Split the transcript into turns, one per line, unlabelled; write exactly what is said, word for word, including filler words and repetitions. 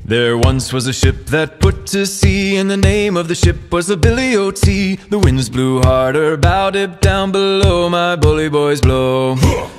There once was a ship that put to sea, and the name of the ship was the Billy O T. The winds blew harder, bowed it down below, my bully boys blow.